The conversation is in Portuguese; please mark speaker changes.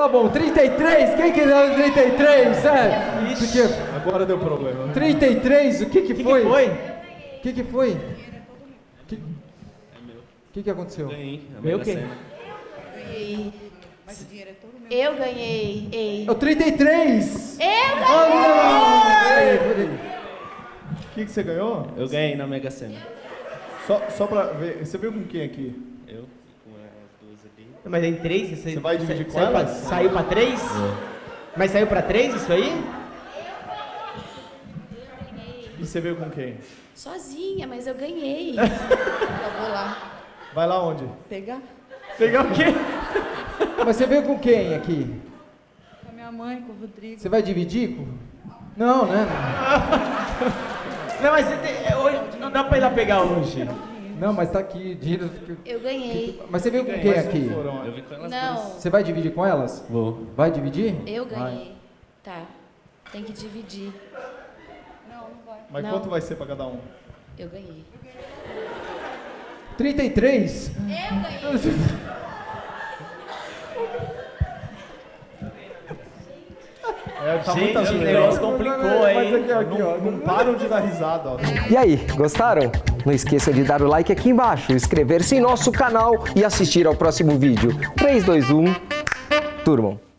Speaker 1: Tá bom, 33? Quem que deu 33? Porque...
Speaker 2: Agora deu problema.
Speaker 1: 33, o que que foi? O que que foi? O que aconteceu?
Speaker 3: Ganhei.
Speaker 4: Ganhou o quê?
Speaker 5: Ganhei.
Speaker 6: Mas o dinheiro é todo meu.
Speaker 5: Eu ganhei. Ei.
Speaker 1: É o 33!
Speaker 5: Eu ganhei!
Speaker 2: O que você ganhou?
Speaker 3: Eu ganhei na Mega Sena.
Speaker 2: Só pra ver, você veio com quem aqui?
Speaker 3: Eu com as duas ali.
Speaker 4: Mas tem 3?
Speaker 2: Você vai dividir com
Speaker 4: saiu
Speaker 2: elas?
Speaker 4: Saiu pra 3? Mas saiu pra 3 isso aí?
Speaker 2: E você veio com quem?
Speaker 5: Sozinha, mas eu ganhei.
Speaker 6: Eu vou lá
Speaker 2: Vai lá onde?
Speaker 6: pegar
Speaker 4: Pegar o quê?
Speaker 1: Mas você veio com quem aqui?
Speaker 6: com a minha mãe, com o Rodrigo.
Speaker 1: Você vai dividir? Não, né?
Speaker 4: Não, mas hoje não dá pra ir lá pegar hoje.
Speaker 1: Não, mas tá aqui. Dinheiro...
Speaker 5: Eu ganhei.
Speaker 1: Mas você veio com quem aqui?
Speaker 3: Eu vim com elas
Speaker 5: Não,
Speaker 1: Você vai dividir com elas?
Speaker 3: Vou.
Speaker 1: Vai dividir?
Speaker 5: eu ganhei. Tá. Tem que dividir.
Speaker 6: Não, não vai.
Speaker 2: Mas
Speaker 5: Não.
Speaker 2: quanto vai ser pra cada um?
Speaker 5: Eu ganhei.
Speaker 1: 33?
Speaker 5: Eu ganhei.
Speaker 2: Tá
Speaker 4: Gente,
Speaker 2: muita
Speaker 4: o
Speaker 2: zoeira.
Speaker 4: negócio complicou,
Speaker 1: Mas
Speaker 4: hein?
Speaker 1: aqui, ó.
Speaker 2: Não param de dar risada, ó.
Speaker 7: E aí, gostaram? Não esqueça de dar o like aqui embaixo, inscrever-se em nosso canal e assistir ao próximo vídeo. 3, 2, 1, turmam!